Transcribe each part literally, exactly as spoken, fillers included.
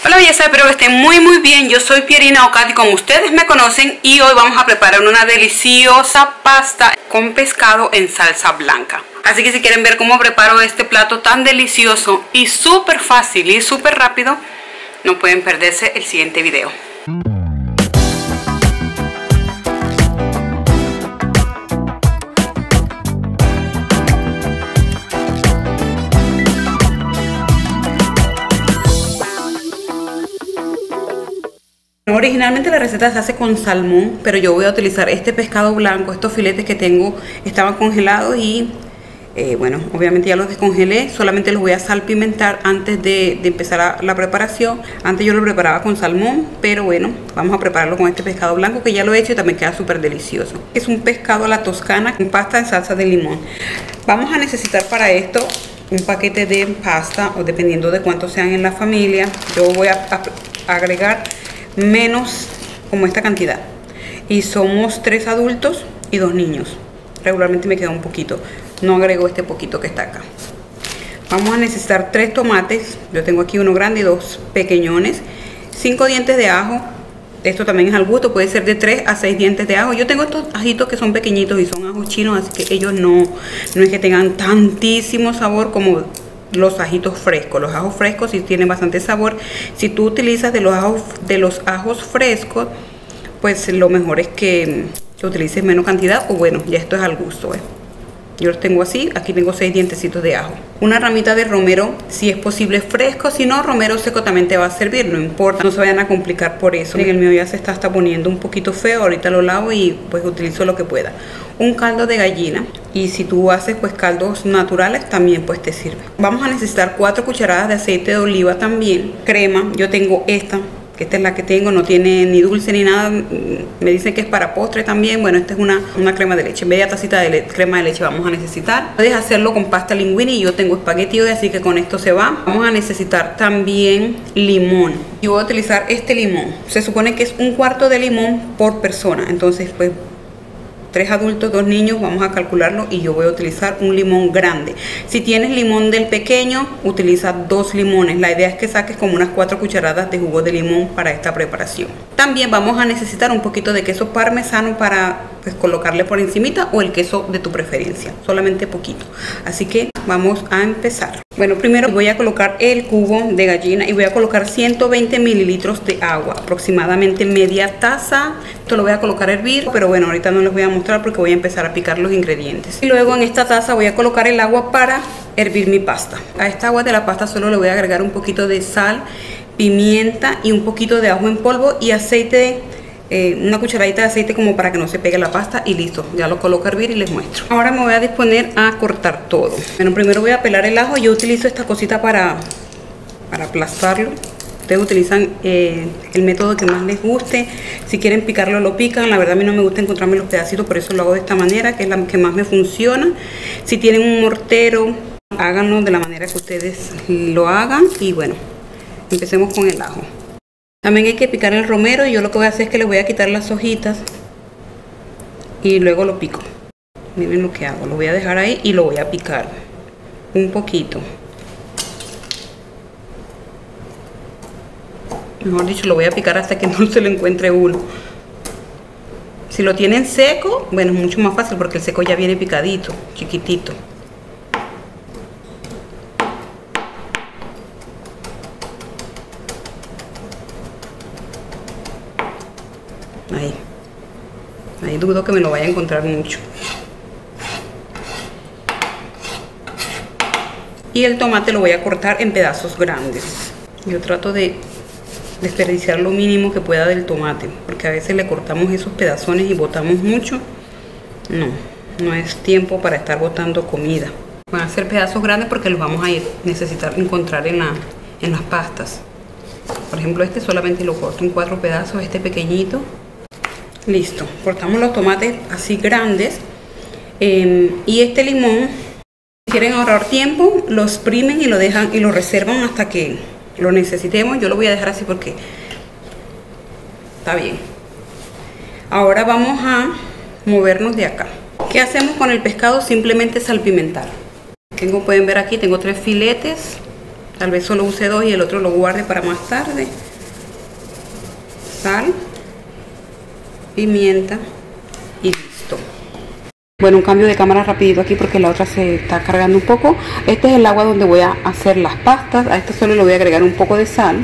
Hola belleza, espero que estén muy muy bien. Yo soy Pierina Ocati, como ustedes me conocen, y hoy vamos a preparar una deliciosa pasta con pescado en salsa blanca. Así que si quieren ver cómo preparo este plato tan delicioso y súper fácil y súper rápido, no pueden perderse el siguiente video. Originalmente la receta se hace con salmón, pero yo voy a utilizar este pescado blanco. Estos filetes que tengo estaban congelados y eh, bueno, obviamente ya los descongelé. Solamente los voy a salpimentar antes de, de empezar a, la preparación. Antes yo lo preparaba con salmón, pero bueno, vamos a prepararlo con este pescado blanco que ya lo he hecho y también queda súper delicioso. Es un pescado a la toscana con pasta en salsa de limón. Vamos a necesitar para esto un paquete de pasta, o dependiendo de cuántos sean en la familia. Yo voy a, a agregar menos como esta cantidad, y somos tres adultos y dos niños. Regularmente me queda un poquito, no agrego este poquito que está acá. Vamos a necesitar tres tomates, yo tengo aquí uno grande y dos pequeñones, cinco dientes de ajo. Esto también es al gusto, puede ser de tres a seis dientes de ajo. Yo tengo estos ajitos que son pequeñitos y son ajos chinos, así que ellos no, no es que tengan tantísimo sabor como los ajitos frescos. Los ajos frescos sí tienen bastante sabor. Si tú utilizas de los ajos, de los ajos frescos, pues lo mejor es que, que utilices menos cantidad, o bueno, ya esto es al gusto, ¿eh? Yo los tengo así. Aquí tengo seis dientecitos de ajo. Una ramita de romero, si es posible fresco, si no, romero seco también te va a servir, no importa, no se vayan a complicar por eso. En el mío ya se está, está poniendo un poquito feo, ahorita lo lavo y pues utilizo lo que pueda. Un caldo de gallina, y si tú haces pues caldos naturales también pues te sirve. Vamos a necesitar cuatro cucharadas de aceite de oliva también. Crema, yo tengo esta, que esta es la que tengo, no tiene ni dulce ni nada. Me dicen que es para postre también. Bueno, esta es una, una crema de leche, media tacita de le crema de leche vamos a necesitar. Puedes hacerlo con pasta linguini, yo tengo espagueti hoy, así que con esto se va. Vamos a necesitar también limón. Yo voy a utilizar este limón, se supone que es un cuarto de limón por persona, entonces pues tres adultos, dos niños, vamos a calcularlo, y yo voy a utilizar un limón grande. Si tienes limón del pequeño, utiliza dos limones. La idea es que saques como unas cuatro cucharadas de jugo de limón para esta preparación. También vamos a necesitar un poquito de queso parmesano para pues colocarle por encimita, o el queso de tu preferencia, solamente poquito. Así que vamos a empezar. Bueno, primero voy a colocar el cubo de gallina y voy a colocar ciento veinte mililitros de agua, aproximadamente media taza. Esto lo voy a colocar a hervir, pero bueno, ahorita no les voy a mostrar porque voy a empezar a picar los ingredientes. Y luego en esta taza voy a colocar el agua para hervir mi pasta. A esta agua de la pasta solo le voy a agregar un poquito de sal, pimienta y un poquito de ajo en polvo y aceite, eh, una cucharadita de aceite como para que no se pegue la pasta, y listo, ya lo coloco a hervir y les muestro. Ahora me voy a disponer a cortar todo. Bueno, primero voy a pelar el ajo. Yo utilizo esta cosita para, para aplastarlo. Ustedes utilizan eh, el método que más les guste. Si quieren picarlo, lo pican. La verdad a mí no me gusta encontrarme los pedacitos, por eso lo hago de esta manera, que es la que más me funciona. Si tienen un mortero, háganlo de la manera que ustedes lo hagan. Y bueno, empecemos con el ajo. También hay que picar el romero, y yo lo que voy a hacer es que le voy a quitar las hojitas y luego lo pico. Miren lo que hago, lo voy a dejar ahí y lo voy a picar un poquito. Mejor dicho, lo voy a picar hasta que no se lo encuentre uno. Si lo tienen seco, bueno, es mucho más fácil porque el seco ya viene picadito, chiquitito. Ahí. Ahí dudo que me lo vaya a encontrar mucho. Y el tomate lo voy a cortar en pedazos grandes. Yo trato de desperdiciar lo mínimo que pueda del tomate, porque a veces le cortamos esos pedazones y botamos mucho. No, no es tiempo para estar botando comida. Van a ser pedazos grandes porque los vamos a ir, necesitar encontrar en, la, en las pastas. Por ejemplo, este solamente lo corto en cuatro pedazos, este pequeñito. Listo, cortamos los tomates así grandes. Eh, y este limón, si quieren ahorrar tiempo, lo exprimen y lo dejan y lo reservan hasta que lo necesitemos. Yo lo voy a dejar así porque está bien. Ahora vamos a movernos de acá. ¿Qué hacemos con el pescado? Simplemente salpimentar. Tengo, pueden ver aquí, tengo tres filetes Tal vez solo use dos y el otro lo guarde para más tarde. Sal, pimienta y listo. Bueno, un cambio de cámara rapidito aquí porque la otra se está cargando un poco. Este es el agua donde voy a hacer las pastas. A este solo le voy a agregar un poco de sal.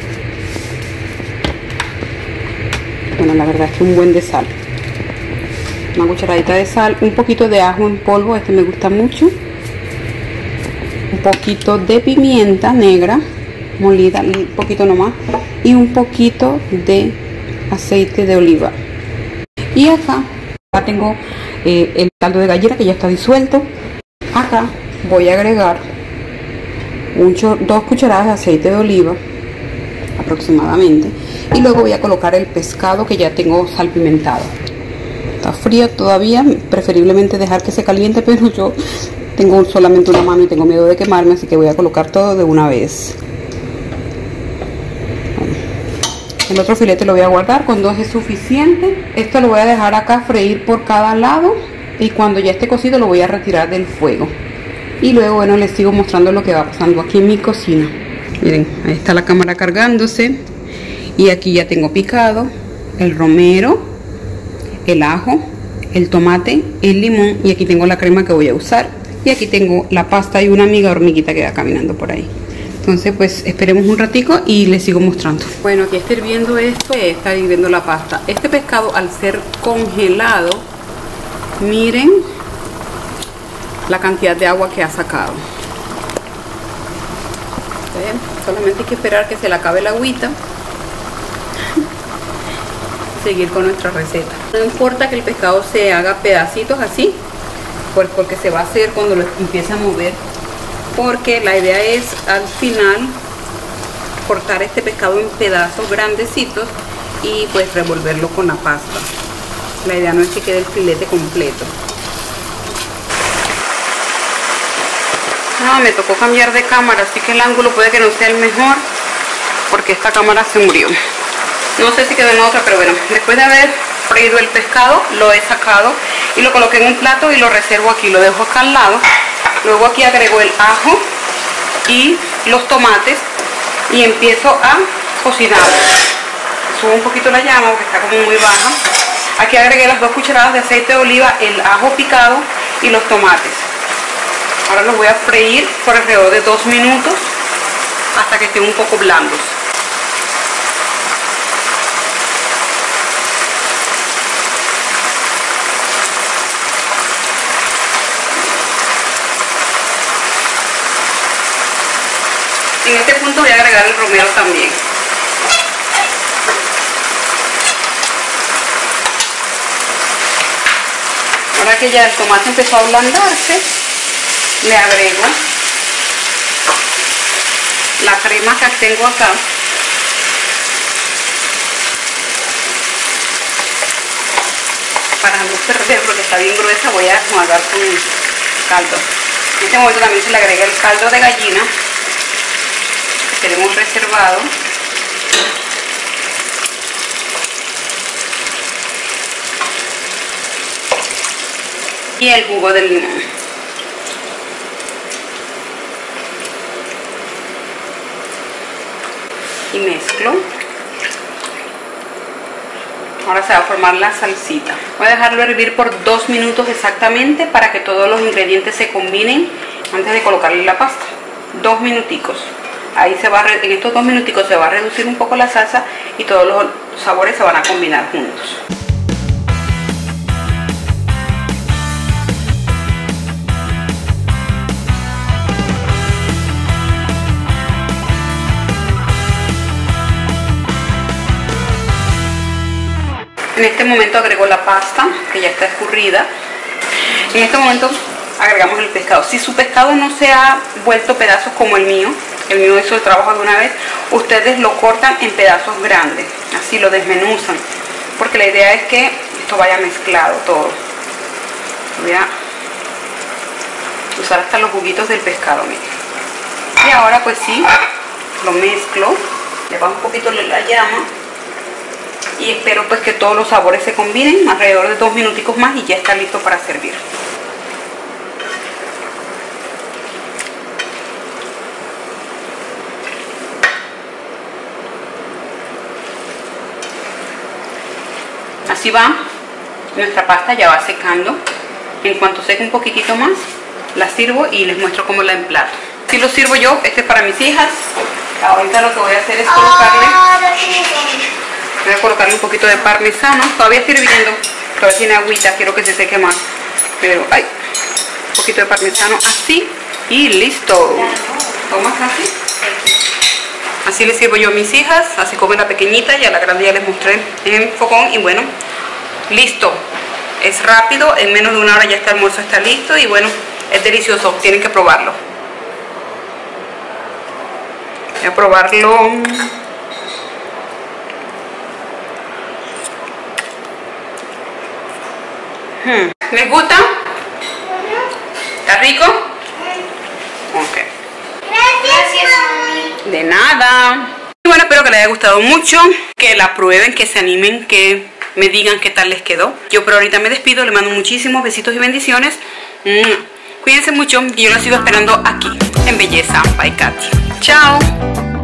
Bueno, la verdad es que un buen de sal. Una cucharadita de sal, un poquito de ajo en polvo, este me gusta mucho. Un poquito de pimienta negra molida, un poquito nomás, y un poquito de aceite de oliva. Y acá, acá tengo eh, el caldo de gallina que ya está disuelto. Acá voy a agregar un dos cucharadas de aceite de oliva aproximadamente, y luego voy a colocar el pescado que ya tengo salpimentado. Está frío todavía, preferiblemente dejar que se caliente, pero yo tengo solamente una mano y tengo miedo de quemarme, así que voy a colocar todo de una vez. Bueno, el otro filete lo voy a guardar, con dos es suficiente. Esto lo voy a dejar acá freír por cada lado, y cuando ya esté cocido lo voy a retirar del fuego. Y luego, bueno, les sigo mostrando lo que va pasando aquí en mi cocina. Miren, ahí está la cámara cargándose, y aquí ya tengo picado el romero, el ajo, el tomate, el limón, y aquí tengo la crema que voy a usar, y aquí tengo la pasta y una amiga hormiguita que va caminando por ahí. Entonces pues esperemos un ratico y les sigo mostrando. Bueno, aquí está hirviendo esto, está hirviendo la pasta. Este pescado, al ser congelado, miren la cantidad de agua que ha sacado. ¿Ven? Solamente hay que esperar que se le acabe la agüita. Seguir con nuestra receta. No importa que el pescado se haga pedacitos así, pues porque se va a hacer cuando lo empiece a mover, porque la idea es al final cortar este pescado en pedazos grandecitos y pues revolverlo con la pasta. La idea no es que quede el filete completo. Ah, me tocó cambiar de cámara, así que el ángulo puede que no sea el mejor porque esta cámara se murió. No sé si quedó en otra, pero bueno, después de haber freído el pescado, lo he sacado y lo coloqué en un plato y lo reservo aquí, lo dejo acá al lado. Luego aquí agrego el ajo y los tomates y empiezo a cocinar. Subo un poquito la llama porque está como muy baja. Aquí agregué las dos cucharadas de aceite de oliva, el ajo picado y los tomates. Ahora los voy a freír por alrededor de dos minutos hasta que estén un poco blandos. En este punto voy a agregar el romero también. Ahora que ya el tomate empezó a ablandarse, le agrego la crema que tengo acá. Para no perder, porque está bien gruesa, voy a enjuagar con el caldo. En este momento también se le agrega el caldo de gallina que tenemos reservado. Y el jugo del limón. Y mezclo. Ahora se va a formar la salsita. Voy a dejarlo hervir por dos minutos exactamente para que todos los ingredientes se combinen antes de colocarle la pasta. Dos minuticos. Ahí se va a, en estos dos minuticos se va a reducir un poco la salsa y todos los sabores se van a combinar juntos. En este momento agrego la pasta que ya está escurrida. En este momento agregamos el pescado. Si su pescado no se ha vuelto pedazos como el mío, el mío hizo el trabajo de una vez, ustedes lo cortan en pedazos grandes, así lo desmenuzan, porque la idea es que esto vaya mezclado todo. Voy a usar hasta los juguitos del pescado, miren. Y ahora pues sí, lo mezclo, le bajo un poquito la llama y espero pues que todos los sabores se combinen alrededor de dos minuticos más y ya está listo para servir. así va nuestra pasta, ya va secando. En cuanto seque un poquitito más, la sirvo y les muestro cómo la emplato. Si lo sirvo yo, este es para mis hijas. Ahorita lo que voy a hacer es colocarle, voy a colocarle un poquito de parmesano. Todavía está hirviendo, todavía tiene agüita, quiero que se seque más. Pero, ay, un poquito de parmesano así y listo. ¿Cómo está así? Así le sirvo yo a mis hijas, así como la pequeñita, y a la grande ya les mostré en el fogón. Y bueno, listo. Es rápido, en menos de una hora ya este almuerzo está listo y bueno, es delicioso, tienen que probarlo. Voy a probarlo. Hmm. ¿Les gusta? ¿Está rico? Ok. Gracias, mami. De nada. Y bueno, espero que les haya gustado mucho, que la prueben, que se animen, que me digan qué tal les quedó. Yo por ahorita me despido, les mando muchísimos besitos y bendiciones. Cuídense mucho y yo la sigo esperando aquí en Belleza by Katy. Chao.